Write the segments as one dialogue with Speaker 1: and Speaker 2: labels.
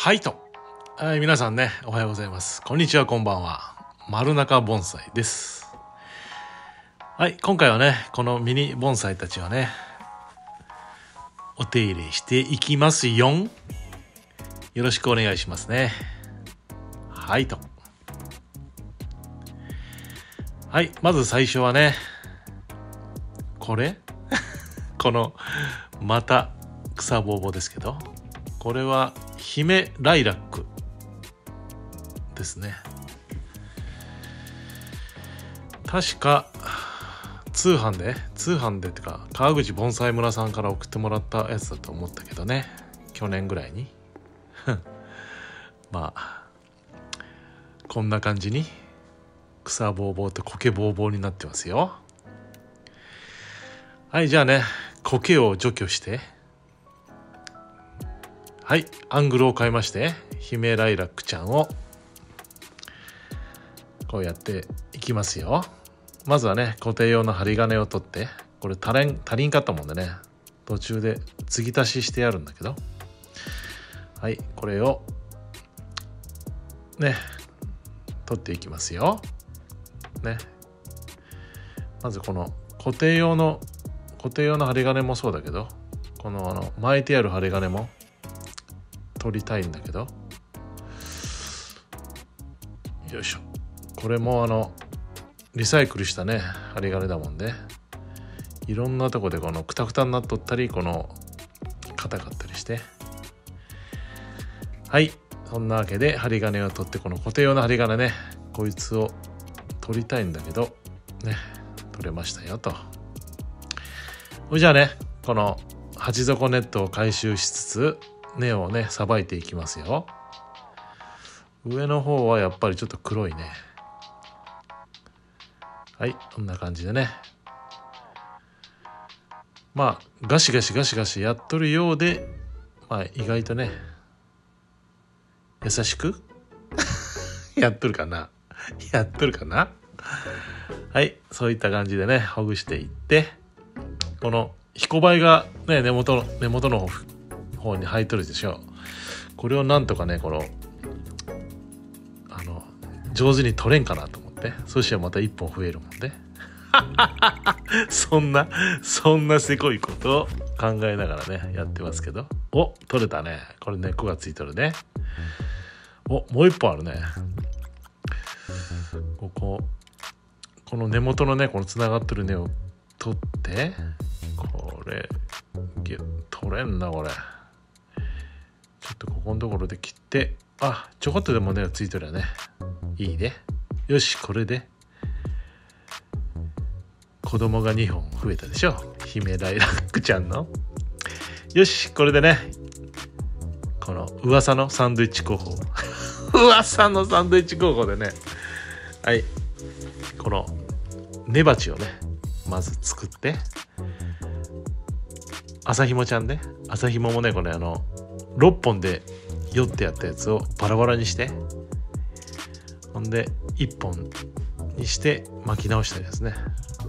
Speaker 1: はいと、皆さんね、おはようございます。こんにちは、こんばんは。丸中盆栽です。はい、今回はね、このミニ盆栽たちをね、お手入れしていきますよ。よろしくお願いしますね。はいと。はい、まず最初はね、これこのまた草ぼうぼうですけど、これは姫ライラックですね。確か通販でってか川口盆栽村さんから送ってもらったやつだと思ったけどね、去年ぐらいにまあこんな感じに草ぼうぼうと苔ぼうぼうになってますよ。はい、じゃあね、苔を除去して、はい、アングルを変えまして姫ライラックちゃんをこうやっていきますよ。まずはね、固定用の針金を取って、これ足りんかったもんでね、途中で継ぎ足ししてやるんだけど、はい、これをね取っていきますよね。まずこの固定用の針金もそうだけど、この巻いてある針金も取りたいんだけど、よいしょ、これもリサイクルしたね針金だもんで、いろんなとこでこのクタクタになっとったり、この硬かったりして、はい、そんなわけで針金を取って、この固定用の針金ね、こいつを取りたいんだけどね、取れましたよと。じゃあね、この鉢底ネットを回収しつつ根をねさばいていきますよ。上の方はやっぱりちょっと黒いね。はい、こんな感じでね、まあガシガシやっとるようで、まあ意外とね優しくやっとるかなはい、そういった感じでねほぐしていって、このひこばいがね根元の方に生えとるでしょ。これをなんとかね、この上手に取れんかなと思って、そしたらまた一本増えるもんでそんなせこいことを考えながらねやってますけど、お、取れたね。これ根っこがついとるね。お、もう一本あるね。この根元のね、このつながってる根を取って、これ取れんな、これちょっとここのところで切って、あ、ちょこっとでも根がついてるよね。いいね。よし、これで子供が2本増えたでしょ、姫ライラックちゃんの。よし、これでね、この噂のサンドイッチ工法噂のサンドイッチ工法でね、はい、この根鉢をねまず作って、朝ひもちゃんね、朝ひももね、これ6本で4ってやったやつをバラバラにして、ほんで1本にして巻き直したやつね。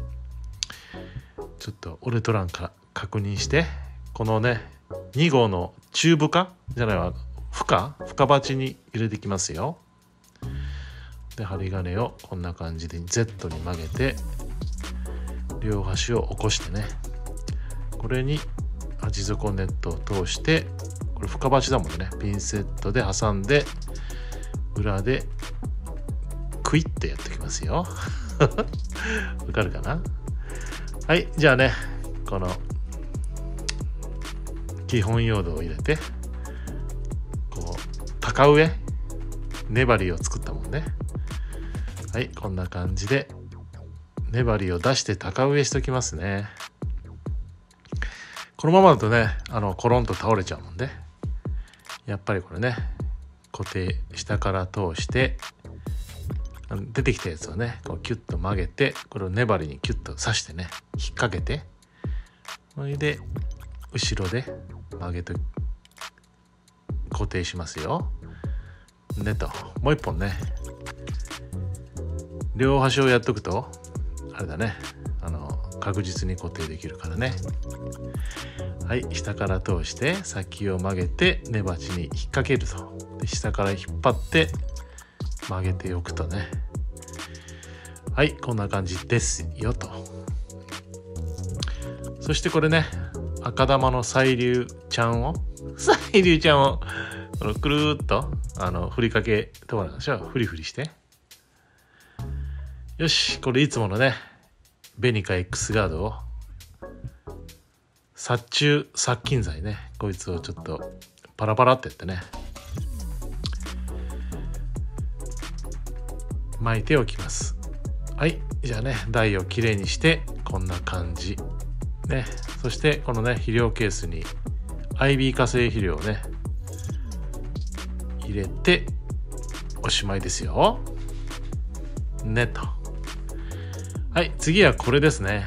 Speaker 1: ちょっと折れとらんか確認して、このね2号の中深じゃないわ、深鉢に入れていきますよ。で針金をこんな感じで Z に曲げて、両端を起こしてね、これに鉢底ネットを通して、これ深鉢だもんね、ピンセットで挟んで裏でクイッてやってきますよわかるかな。はい、じゃあね、この基本用土を入れて、こう高植え粘りを作ったもんね。はい、こんな感じで粘りを出して高植えしときますね。このままだとねコロンと倒れちゃうもんで、やっぱりこれね固定下から通して出てきたやつをねこうキュッと曲げて、これを粘りにキュッと刺してね引っ掛けて、それで後ろで曲げと固定しますよねと。もう一本ね両端をやっとくとあれだね、確実に固定できるからね。はい、下から通して先を曲げて根鉢に引っ掛けると。 で下から引っ張って曲げておくとね、はい、こんな感じですよと。そしてこれね、赤玉の細粒ちゃんをこのくるーっとふりかけとかなんでしょ、フリフリして、よし、これいつものねベニカ X ガードを殺菌剤ね、こいつをちょっとパラパラってやってね巻いておきます。はい、じゃあね、台をきれいにしてこんな感じね。そしてこのね肥料ケースに IB 化成肥料をね入れておしまいですよねと。はい、次はこれですね。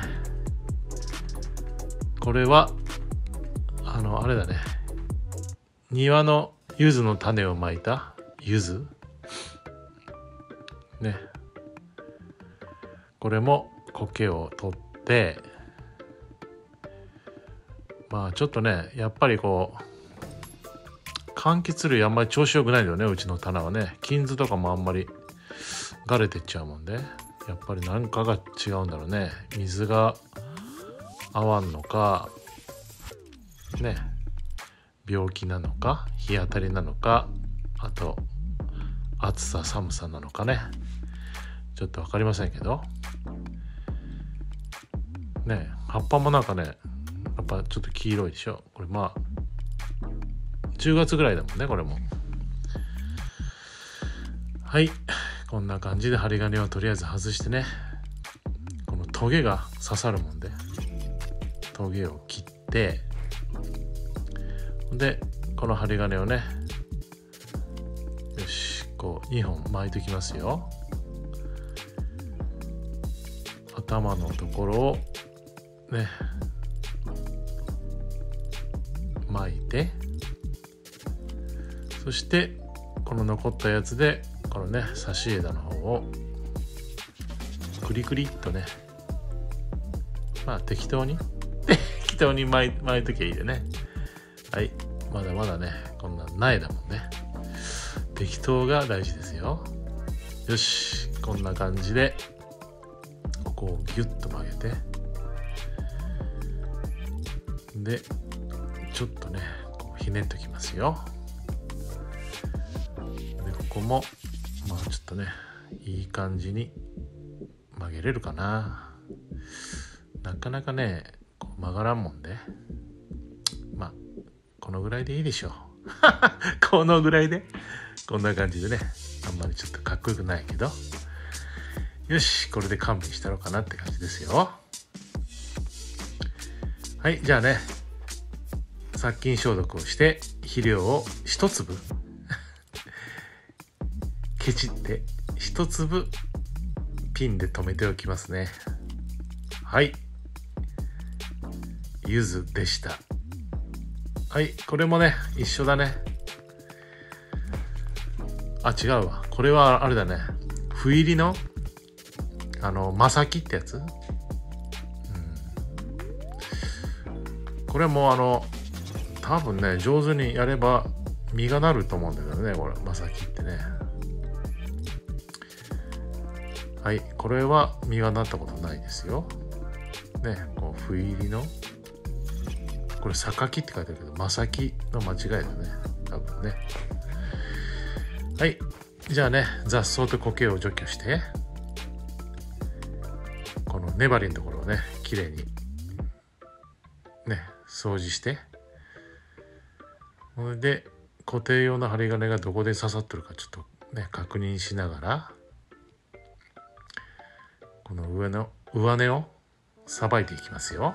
Speaker 1: これはあれだね、庭の柚子の種をまいた柚子ね。これも苔を取って、まあちょっとね、やっぱりこう柑橘類あんまり調子よくないんだよね、うちの棚はね。金図とかもあんまりがれてっちゃうもんで、やっぱり何かが違うんだろうね。水が合わんのかね、病気なのか日当たりなのか、あと暑さ寒さなのかね、ちょっと分かりませんけどね。葉っぱもなんかね、やっぱちょっと黄色いでしょ。これまあ10月ぐらいだもんね、これも。はい、こんな感じで針金をとりあえず外してね、このトゲが刺さるもんでトゲを切って、でこの針金をね、よし、こう2本巻いておきますよ。頭のところをね巻いて、そしてこの残ったやつでこのね差し枝の方をクリクリっとね、まあ適当に巻いときゃいいでね。はい、まだまだねこんな苗だもんね。適当が大事ですよ。よし、こんな感じでここをギュッと曲げて、でちょっとねこうひねっときますよ。でここもまあちょっとねいい感じに曲げれるかな。なかなかねこう曲がらんもんで、まあこのぐらいでいいでしょうこのぐらいでこんな感じでね、あんまりちょっとかっこよくないけど、よし、これで勘弁したろうかなって感じですよ。はい、じゃあね、殺菌消毒をして肥料を一粒ケチって一粒ピンで留めておきますね。はい、柚子でした。はい、これもね一緒だね。あ、違うわ、これはあれだね、斑入りのマサキってやつ、これも多分ね上手にやれば実がなると思うんだけどね、これマサキってね。はい、これは実がなったことないですよね。こう斑入りの、これ榊って書いてあるけどマサキの間違いだね、多分ね。はい、じゃあね、雑草と苔を除去してこの粘りのところをねきれいにね掃除して、それで固定用の針金がどこで刺さってるかちょっとね確認しながら、この上根をさばいていきますよ。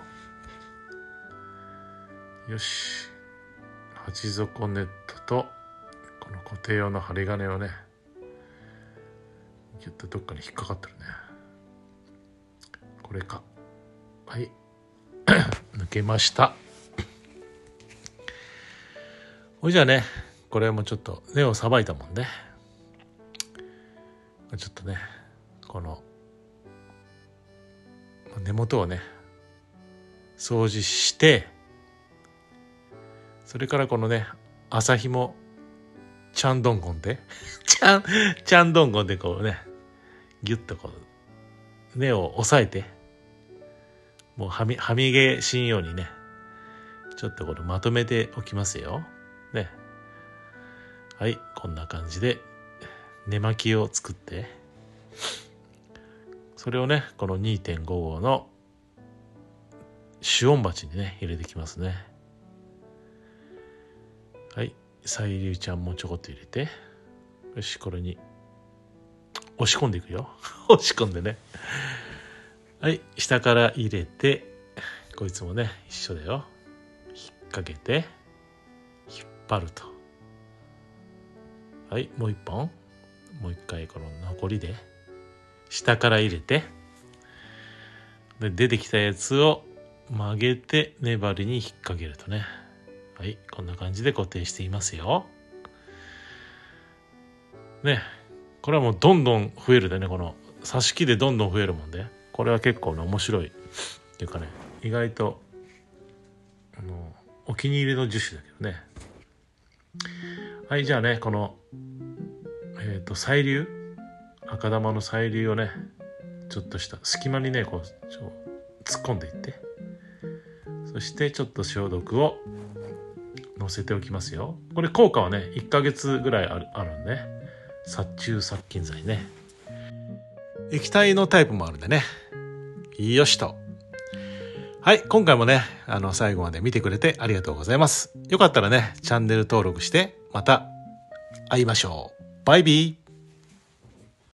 Speaker 1: よし、鉢底ネットとこの固定用の針金をねギュッとどっかに引っかかってるね。これか。はい抜けました。ほいじゃあね、これもちょっと根をさばいたもんで、ちょっとねこの根元をね掃除して、それからこのね麻ひもチャンドンゴンでチャンドンゴンでこうねギュッとこう根を押さえてもうはみ出しんようにねちょっとこれまとめておきますよね。はい、こんな感じで根巻きを作ってそれをねこの 2.5 号の主音鉢にね入れてきますね。はい、細粒ちゃんもちょこっと入れて、よし、これに押し込んでいくよ押し込んでね、はい、下から入れてこいつもね一緒だよ。引っ掛けて引っ張ると、はい、もう一本もう一回この残りで下から入れてで出てきたやつを曲げて粘りに引っ掛けるとね、はい、こんな感じで固定していますよね。これはもうどんどん増えるでね、この挿し木でどんどん増えるもんで、これは結構ね面白いっていうかね、意外とお気に入りの樹種だけどね。はい、じゃあねこの細粒赤玉の細粒をねちょっとした隙間にねこう突っ込んでいって、そしてちょっと消毒を乗せておきますよ。これ効果はね1ヶ月ぐらいあるんでね、殺虫殺菌剤ね。液体のタイプもあるんでね、よしと。はい、今回もね最後まで見てくれてありがとうございます。よかったらねチャンネル登録してまた会いましょう。バイビー。